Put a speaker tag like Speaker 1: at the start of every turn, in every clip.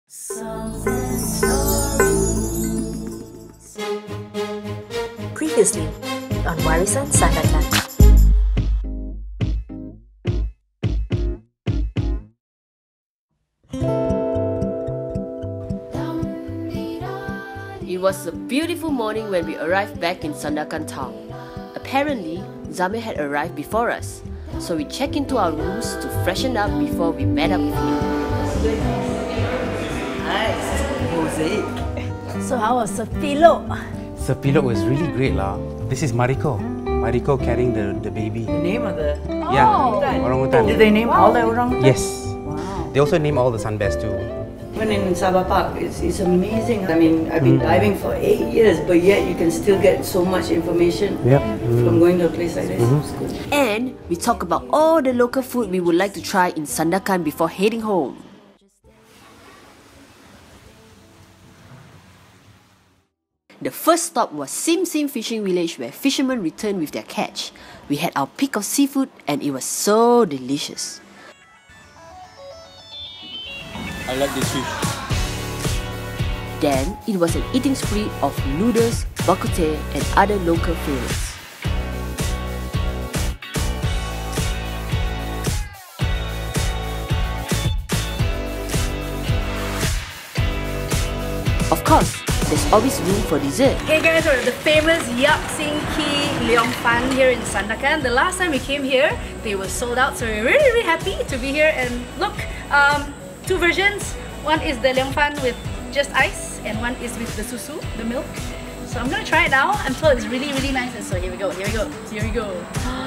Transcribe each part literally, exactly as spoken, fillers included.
Speaker 1: Songs and stories. Previously on Warisan Sandakan.
Speaker 2: It was a beautiful morning when we arrived back in Sandakan Town. Apparently, Zamil had arrived before us, so we checked into our rooms to freshen up before we met up with him.
Speaker 3: Nice. Mosaic.
Speaker 1: So how was Sepilo?
Speaker 4: Sepilo was really great lah. This is Mariko. Mariko carrying the, the baby.
Speaker 3: The name of the...
Speaker 4: Yeah,
Speaker 1: Oh.
Speaker 4: orangutan.
Speaker 3: Did they name all the orang?
Speaker 4: Yes.
Speaker 3: Wow.
Speaker 4: They also name all the sun bears too.
Speaker 3: When in Sabah Park, it's, it's amazing. I mean, I've been
Speaker 4: Mm.
Speaker 3: diving for eight years, but yet you can still get so much information
Speaker 4: Yep.
Speaker 3: from going to a place like this.
Speaker 4: Mhm.
Speaker 3: It's good.
Speaker 2: And we talk about all the local food we would like to try in Sandakan before heading home. The first stop was Sim Sim Fishing Village, where fishermen returned with their catch. We had our pick of seafood and it was so delicious.
Speaker 5: I like this fish.
Speaker 2: Then it was an eating spree of noodles, bak kut teh and other local favorites. Of course, there's always room for dessert.
Speaker 6: Hey guys, we're at the famous Yap Ki Leong Fan here in Sandakan. The last time we came here, they were sold out, so we're really, really happy to be here. And look, um, two versions. One is the Leong Fan with just ice, and one is with the susu, the milk. So I'm gonna try it now. I'm told it's really, really nice. And so here we go, here we go, here we go.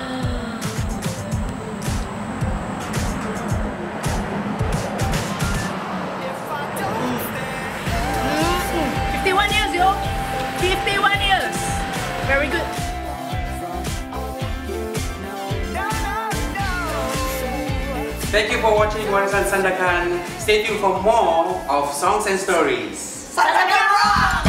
Speaker 6: fifty-one years, yo! fifty-one years! Very good.
Speaker 4: Thank you for watching Warisan Sandakan. Stay tuned for more of songs and stories.
Speaker 3: Sandakan Rock!